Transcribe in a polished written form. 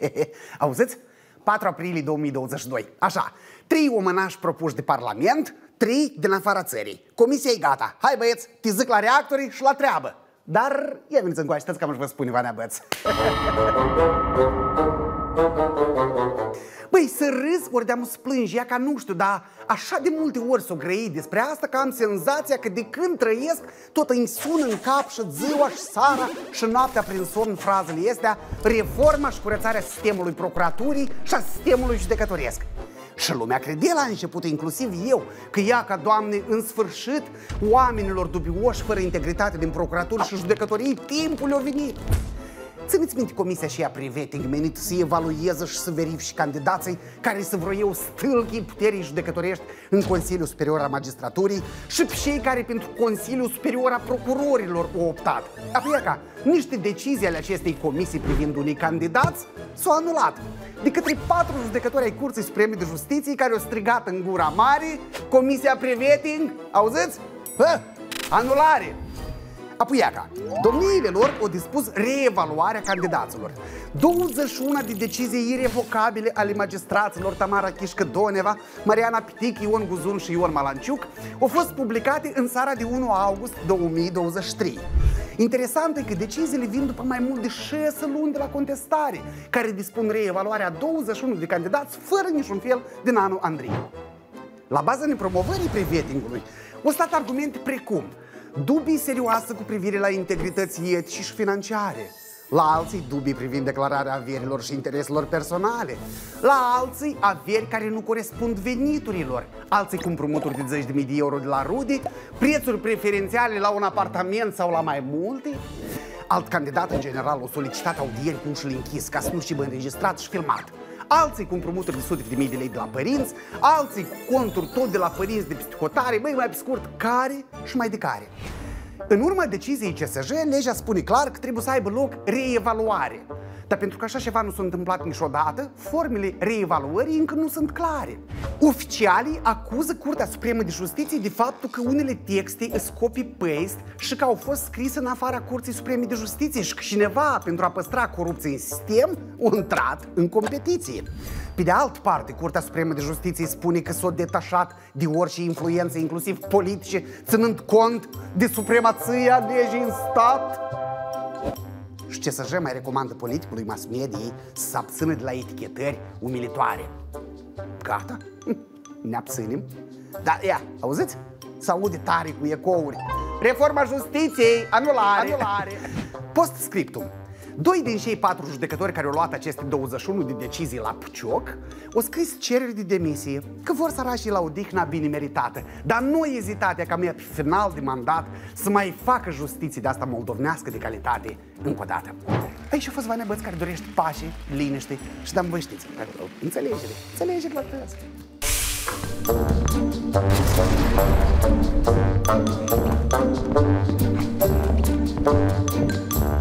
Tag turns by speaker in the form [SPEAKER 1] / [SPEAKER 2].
[SPEAKER 1] Auziți? 4 aprilie 2022. Așa, 3 omănași propuși de Parlament, 3 din afara țării. Comisia e gata. Hai băieți, te zic la reactorii și la treabă. Dar ia veniți încoace, știți că am vă spune Vanea Băț. Băi, să râs ori de-am splânge, ea ca nu știu, dar așa de multe ori s-o grăi despre asta că am senzația că de când trăiesc tot îmi sună în cap și ziua și seara și noaptea prin somn frazele astea, reforma și curățarea sistemului procuraturii și a sistemului judecătoresc. Și lumea credea la început, inclusiv eu, că ea, ca Doamne, în sfârșit, oamenilor dubioși, fără integritate din procuratură și judecătorii, timpul le-a venit. Țineți minte comisia și ea pre-vetting menit să evalueze și să verifice candidații care să vroiau stâlchii puterii judecătorești în Consiliul Superior al Magistraturii și pe cei care pentru Consiliul Superior al Procurorilor au optat. Apoi ca niște decizii ale acestei comisii privind unii candidați s-au anulat de către 4 judecători ai Curții Supreme de Justiție care au strigat în gura mare comisia pre-vetting, auziți? Anulare! Apuiaca, domniile lor au dispus reevaluarea candidaților. 21 de decizii irevocabile ale magistraților Tamara Chișcă-Doneva, Mariana Pitic, Ion Guzun și Ion Malanciuc au fost publicate în seara de 1 august 2023. Interesant e că deciziile vin după mai mult de 6 luni de la contestare, care dispun reevaluarea 21 de candidați fără niciun fel din anul Andrei. La baza nepromovării pre-vettingului au stat argumente precum dubii serioase cu privire la integrități etice și financiare, la alții dubii privind declararea averilor și intereselor personale, la alții averi care nu corespund veniturilor, alții cu împrumuturi de 10.000 de euro de la rude, prețuri preferențiale la un apartament sau la mai multe. Alt candidat, în general, a solicitat audieri cu ușile închis ca să nu știe înregistrat și filmat. Alții cu împrumuturi de sute de mii de lei de la părinți, alții cu conturi tot de la părinți de psihotare, mai pe scurt, care și mai de care. În urma deciziei CSJ, legea spune clar că trebuie să aibă loc reevaluare. Dar pentru că așa ceva nu s-a întâmplat niciodată, formele reevaluării încă nu sunt clare. Oficialii acuză Curtea Supremă de Justiție de faptul că unele texte îs copy-paste și că au fost scrise în afara Curții Supreme de Justiție și că cineva, pentru a păstra corupție în sistem, a intrat în competiție. Pe de altă parte, Curtea Supremă de Justiție spune că s-a detașat de orice influențe, inclusiv politice, ținând cont de supremația legii în stat. Și CSJ mai recomandă politicului mass mediei să se abțină de la etichetări umilitoare. Gata? Ne abținem? Da, ia, auziți? S-aude tare cu ecouri. Reforma justiției, anulare. Post-scriptum. 2 din cei 4 judecători care au luat aceste 21 de decizii la pucioc au scris cereri de demisie, că vor să arașe la odihna bine meritată, dar nu ezitatea ca mea pe final de mandat să mai facă justiție de asta moldovnească de calitate încă o dată. Aici a fost Vanea Băț care dorește pace, liniște și da-mi vă știți, înțelegere la tăiască.